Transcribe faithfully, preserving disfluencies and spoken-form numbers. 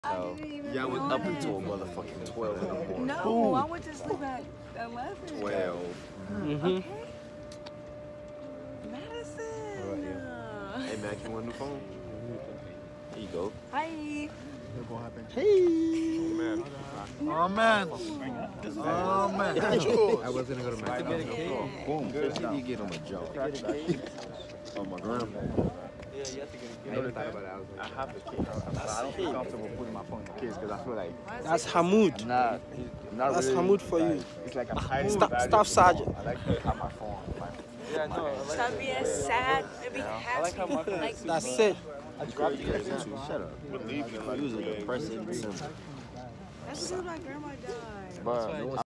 So, yeah, I was up until motherfucking twelve in the morning. No, Ooh. I went to sleep at eleven. twelve. Mm-hmm. Okay. Madison. Right, yeah. Hey, Mac, you want a new phone? Here you go. Hi. Hey. Oh man. Oh man. I was gonna go to my boom. First thing you get on my jaw. Oh my grandma. Yeah, you have to get a gift. I never thought about it. I was like, I have to keep. I don't feel comfortable putting my phone in the case because I feel like That's Hamoud. nah, not That's really, Hamoud for like, you. It's like I'm hiding Staff, value staff in the sergeant. phone. I like to have my phone. My, yeah, no. I like Stop being sad and be I happy. like how my phone Like, That's it. I dropped you guys into. Shut up. Usually depressing symbol. that's when my grandma died. But